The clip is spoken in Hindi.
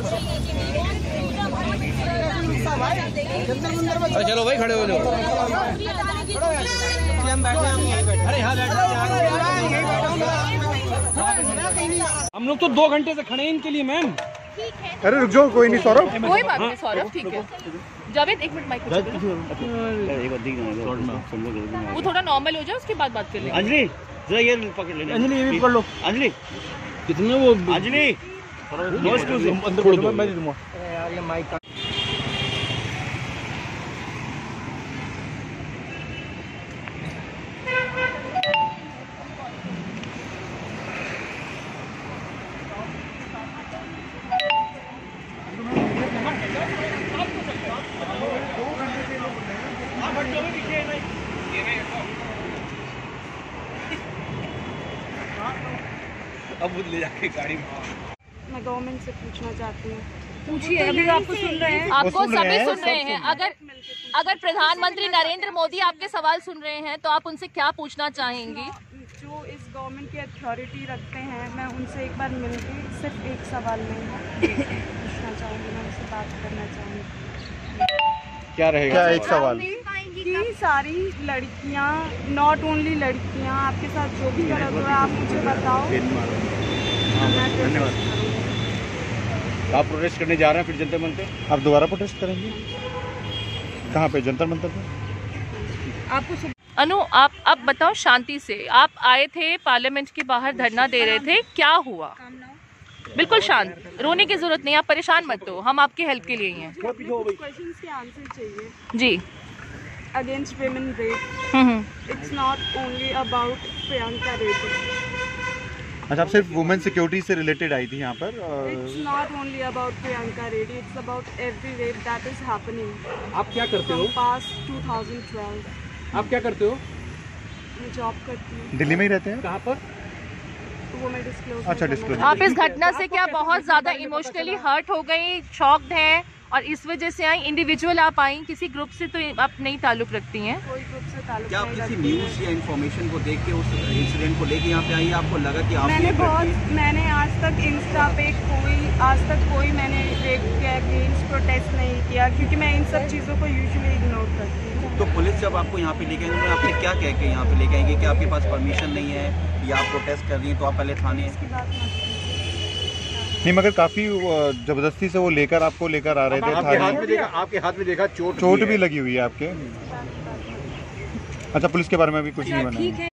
चलो भाई खड़े हो जाओ। अरे यहाँ हम लोग तो 2 घंटे से खड़े हैं इनके लिए मैम। अरे रुक जाओ, कोई नहीं सौरभ, कोई बात नहीं सौरभ, ठीक है। जावेद एक मिनट माइक वो थोड़ा नॉर्मल हो जाए, उसके बाद बात कर लेंगे। अंजलि जरा ये पकड़ लेना। अंजलि ये भी पकड़ लो। अंजलि कितने वो अंजलि अंदर पकड़ दो, मैं दे दूंगा यार ये माइक। अब ले जाके गाड़ी में। मैं गवर्नमेंट से पूछना चाहती हूँ। पूछिए, अभी आपको सुन रहे हैं, आपको सभी सुन रहे हैं। अगर प्रधानमंत्री नरेंद्र मोदी आपके सवाल सुन रहे हैं तो आप उनसे क्या पूछना चाहेंगी? जो इस गवर्नमेंट की अथॉरिटी रखते हैं, मैं उनसे एक बार मिलके सिर्फ एक सवाल नहीं पूछना चाहूँगी, मैं उनसे बात करना चाहूँगी। क्या रहेगा? क्या एक सवाल कि सारी लड़कियाँ, नॉट ओनली लड़कियाँ, आपके साथ जो भी गलत हो रहा है आप मुझे बताओ। धन्यवाद। आप प्रोटेस्ट करने जा रहे हैं फिर जंतर मंतर? आप दोबारा प्रोटेस्ट करेंगे? कहाँ पे? जंतर मंतर पे? आपको अनु, आप अब बताओ शांति से। आप आए थे पार्लियामेंट के बाहर धरना दे रहे थे, क्या हुआ? बिल्कुल शांत, रोने की जरूरत नहीं, आप परेशान मत हो, हम आपकी हेल्प के लिए ही हैं। क्वेश्चंस के आंसर चाहिए जी। Against women rape, it's not only about Priyanka rape. अच्छा, आप सिर्फ वुमेन सिक्योरिटी से रिलेटेड आई थी यहाँ पर? It's not only about Priyanka rape, it's about every rape that is happening. आप क्या करते हो? Past 2012. आप क्या करते हो? मैं जॉब करती हूँ। दिल्ली में ही रहते हैं? कहाँ पर? वो मैं डिस्क्लोज। अच्छा, डिस्क्लोज। आप इस घटना से क्या बहुत ज्यादा इमोशनली हर्ट हो गई, शॉक्ड हैं और इस वजह से आई? इंडिविजुअल आप आई, किसी ग्रुप से तो आप नहीं ताल्लुक रखती हैं? कोई ग्रुप से ताल्लुक क्या आप नहीं किसी रखती न्यूज़ या इन्फॉर्मेशन को देख के उस इंसिडेंट को लेके यहाँ पे आई? आपको लगा कि आप मैंने आज तक इंस्टा पे कोई मैंने रेप के अगेंस्ट प्रोटेस्ट नहीं किया, क्योंकि मैं इन सब चीज़ों को यूजुअली इग्नोर करती हूँ। तो पुलिस जब आपको यहाँ पे लेके आएंगे, आपने क्या कह के यहाँ पे लेके आएंगे कि आपके पास परमिशन नहीं है या आप प्रोटेस्ट कर रही हैं, तो आप पहले थाने? इसकी बात मत नहीं, मगर काफी जबरदस्ती से वो आपको लेकर आ रहे थे। आपके हाथ में देखा चोट भी लगी हुई है आपके। अच्छा, पुलिस के बारे में भी कुछ नहीं बना?